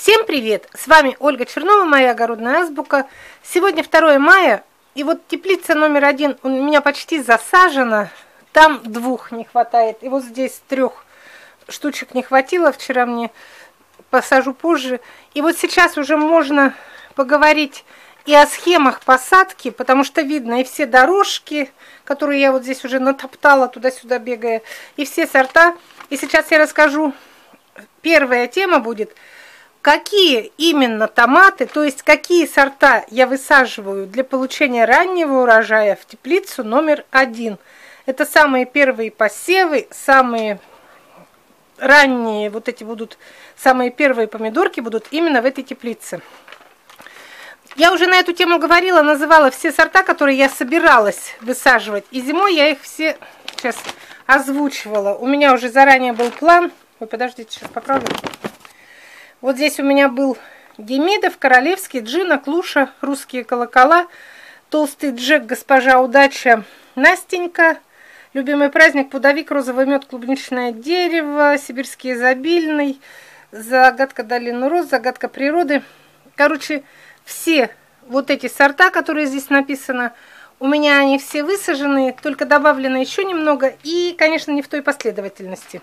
Всем привет! С вами Ольга Чернова, моя огородная азбука. Сегодня 2 мая, и вот теплица номер 1 у меня почти засажена. Там 2 не хватает, и вот здесь 3 штучек не хватило. Вчера мне посажу позже. И вот сейчас уже можно поговорить и о схемах посадки, потому что видно и все дорожки, которые я вот здесь уже натоптала, туда-сюда бегая, и все сорта. И сейчас я расскажу. Первая тема будет, какие именно томаты, то есть какие сорта я высаживаю для получения раннего урожая в теплицу номер 1. Это самые первые посевы, самые ранние, вот эти будут, самые первые помидорки будут именно в этой теплице. Я уже на эту тему говорила, называла все сорта, которые я собиралась высаживать. И зимой я их все сейчас озвучивала. У меня уже заранее был план. Вы подождите, сейчас поправлю. Вот здесь у меня был Демидов, Королевский, Джина, Клуша, Русские колокола, Толстый Джек, Госпожа Удача, Настенька, Любимый праздник, Пудовик, Розовый мед, Клубничное дерево, Сибирский изобильный, Загадка долины роз, Загадка природы. Короче, все вот эти сорта, которые здесь написано, у меня они все высажены, только добавлено еще немного и, конечно, не в той последовательности.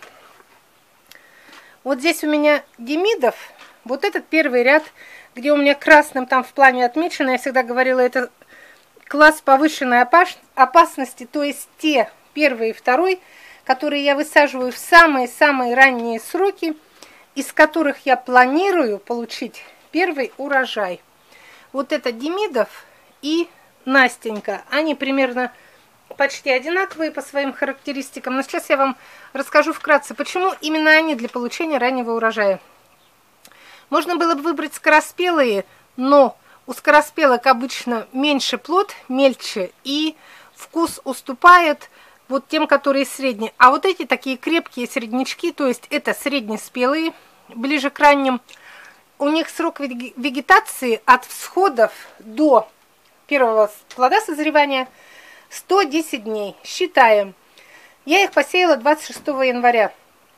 Вот здесь у меня Демидов, вот этот первый ряд, где у меня красным там в плане отмечено, я всегда говорила, это класс повышенной опасности, то есть те, первый и второй, которые я высаживаю в самые-самые ранние сроки, из которых я планирую получить первый урожай. Вот это Демидов и Настенька, они примерно почти одинаковые по своим характеристикам, но сейчас я вам расскажу вкратце, почему именно они для получения раннего урожая. Можно было бы выбрать скороспелые, но у скороспелок обычно меньше плод, мельче, и вкус уступает вот тем, которые средние. А вот эти такие крепкие среднячки, то есть это среднеспелые, ближе к ранним, у них срок вегетации от всходов до первого плода созревания 110 дней. Считаем. Я их посеяла 26 января.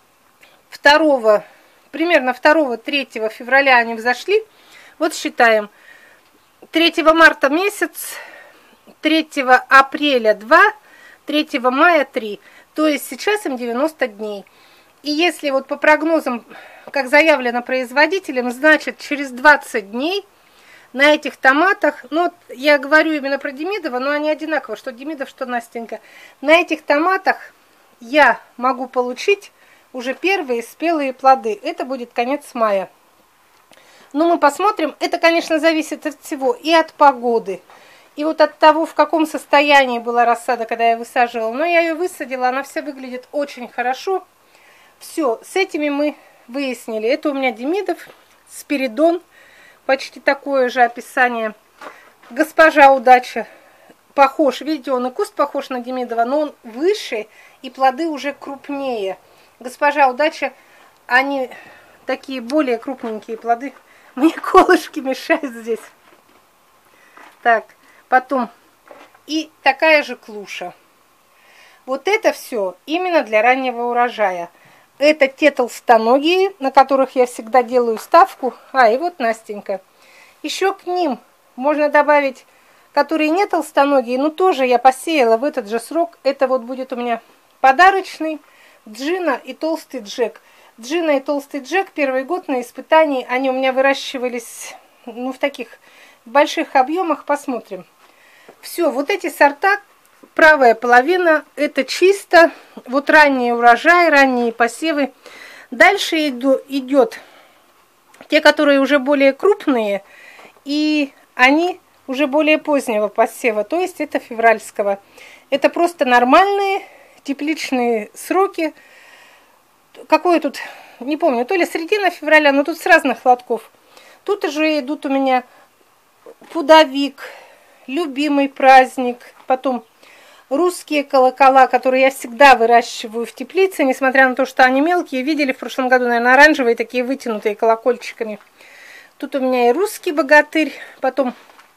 Примерно 2-3 февраля они взошли. Вот считаем. 3 марта месяц, 3 апреля 2, 3 мая 3. То есть сейчас им 90 дней. И если вот по прогнозам, как заявлено производителем, значит через 20 дней на этих томатах, ну я говорю именно про Демидова, но они одинаково, что Демидов, что Настенька. На этих томатах я могу получить уже первые спелые плоды. Это будет конец мая. Но мы посмотрим, это, конечно, зависит от всего, и от погоды, и вот от того, в каком состоянии была рассада, когда я высаживала. Но я ее высадила, она вся выглядит очень хорошо. Все, с этими мы выяснили. Это у меня Демидов, Спиридон. Почти такое же описание. Госпожа Удача похож, видите, он и куст похож на Демидова, но он выше и плоды уже крупнее. Госпожа Удача, они такие более крупненькие плоды. Мне колышки мешают здесь. Так, потом и такая же Клуша. Вот это все именно для раннего урожая. Это те толстоногие, на которых я всегда делаю ставку. И вот Настенька. Еще к ним можно добавить, которые не толстоногие, но тоже я посеяла в этот же срок. Это вот будет у меня подарочный Джина и Толстый Джек. Джина и Толстый Джек первый год на испытании, они у меня выращивались в таких больших объемах. Посмотрим. Все, вот эти сорта, правая половина, это чисто вот ранний урожай, ранние посевы. Дальше идет те, которые уже более крупные, и они уже более позднего посева, то есть это февральского. Это просто нормальные тепличные сроки. Какое тут, не помню, то ли середина февраля, но тут с разных лотков. Тут уже идут у меня Пудовик, Любимый праздник, потом Русские колокола, которые я всегда выращиваю в теплице, несмотря на то, что они мелкие. Видели в прошлом году, наверное, оранжевые, такие вытянутые колокольчиками. Тут у меня и Русский богатырь, потом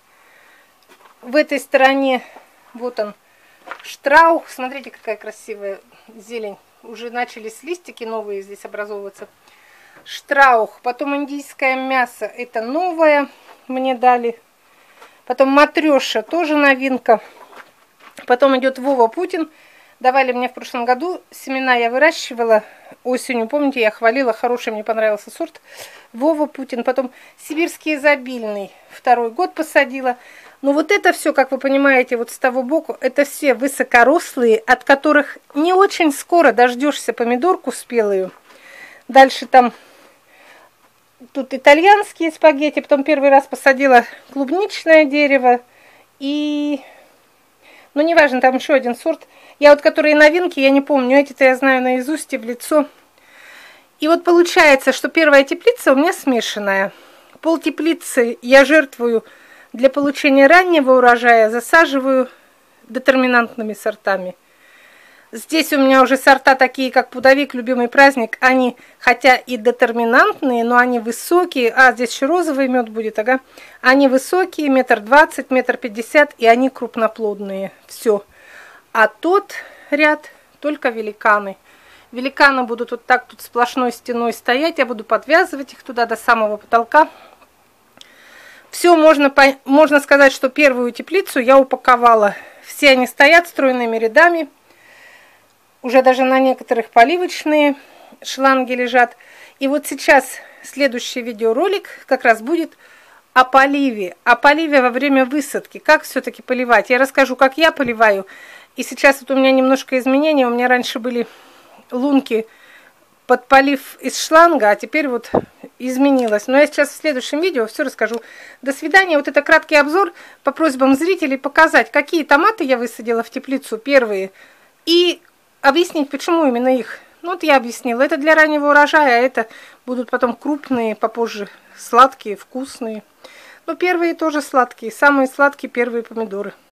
в этой стороне, вот он, Штраух. Смотрите, какая красивая зелень. Уже начались листики новые здесь образовываться. Штраух. Потом индийское мясо. Это новое мне дали. Потом матреша. Тоже новинка. Потом идет Вова Путин. Давали мне в прошлом году. Семена я выращивала осенью. Помните, я хвалила. Хороший, мне понравился сорт. Вова Путин. Потом сибирский изобильный. 2-й год посадила. Но вот это все, как вы понимаете, вот с того боку, это все высокорослые, от которых не очень скоро дождешься помидорку спелую. Дальше там тут итальянские спагетти. Потом первый раз посадила клубничное дерево. И... ну, неважно, там еще один сорт. Я вот, которые новинки, я не помню. Эти-то я знаю наизусть и в лицо. И вот получается, что первая теплица у меня смешанная. Пол теплицы я жертвую для получения раннего урожая, засаживаю детерминантными сортами. Здесь у меня уже сорта такие, как пудовик, любимый праздник. Они, хотя и детерминантные, но они высокие. А, здесь еще розовый мед будет, ага. Они высокие, 1,20 м, 1,50 м, и они крупноплодные. Все. А тот ряд только великаны. Великаны будут вот так тут сплошной стеной стоять. Я буду подвязывать их туда до самого потолка. Все, можно сказать, что первую теплицу я упаковала. Все они стоят стройными рядами. Уже даже на некоторых поливочные шланги лежат. И вот сейчас следующий видеоролик как раз будет о поливе. О поливе во время высадки. Как все-таки поливать. Я расскажу, как я поливаю. И сейчас вот у меня немножко изменения. У меня раньше были лунки под полив из шланга, а теперь вот изменилось. Но я сейчас в следующем видео все расскажу. До свидания. Вот это краткий обзор по просьбам зрителей показать, какие томаты я высадила в теплицу первые. И объяснить, почему именно их. Ну вот я объяснила. Это для раннего урожая, а это будут потом крупные, попозже сладкие, вкусные. Но первые тоже сладкие. Самые сладкие первые помидоры.